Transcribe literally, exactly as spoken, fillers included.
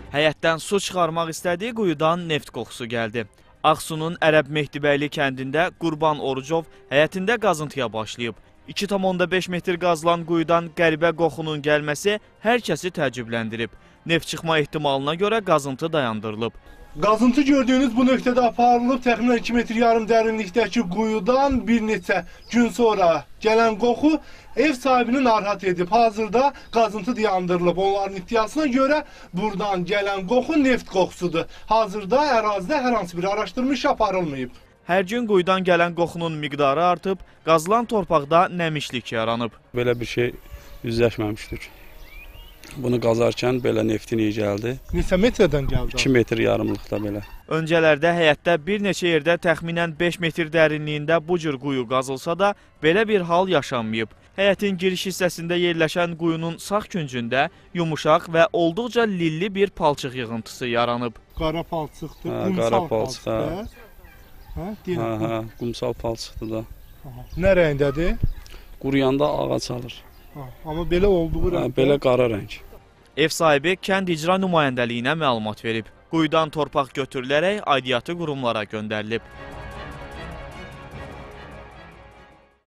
Həyətdən su çıxarmaq istədiyi quyudan neft qoxusu gəldi. Ağsunun Ərəb Mehdibəyli kəndində Qurban Orucov həyətində qazıntıya başlayıb. iki tam beş metr qazılan quyudan qəribə qoxunun gəlməsi hər kəsi təəccübləndirib. Neft çıxma ehtimalına görə qazıntı dayandırılıb. Qazıntı gördüyünüz bu nöqtədə aparılıb, təxminən iki metr yarım dərinlikdəki quyudan bir neçə gün sonra gələn qoxu ev sahibini narahat edib. Hazırda qazıntı dayandırılıb. Onların iddiasına görə buradan gələn qoxu neft qoxusudur. Hazırda ərazidə hər hansı bir araşdırma işi aparılmayıb. Hər gün quyudan gələn qoxunun miqdarı artıb, qazılan torpaqda nəmişlik yaranıb. Belə bir şey üzləşməmişdik. Bunu qazarkən belə neftin iyi gəldi. Neçə metrdən gəldi? iki metr yarımlıqda belə. Öncələrdə həyətdə bir neçə yerdə təxminən beş metr dərinliyində bu cür quyu qazılsa da, belə bir hal yaşanmayıb. Həyətin giriş hissəsində yerləşən quyunun sağ küncündə yumuşaq və olduqca lilli bir palçıq yığıntısı yaranıb. Qara palçıqdır, Ha, qumsal qara palçıq, palçıqdır. hə. Hə, Hə, hə, qumsal palçıqdır da. Aha. Nə rəngdədir? Quruyanda ağac alır. Ha, amma belə olduğu Hə, rəngdə. belə qara rəng. Ev sahibi kənd icra nümayəndəliyinə məlumat verib. Quyudan torpaq götürülərək aidiyyatı qurumlara göndərilib.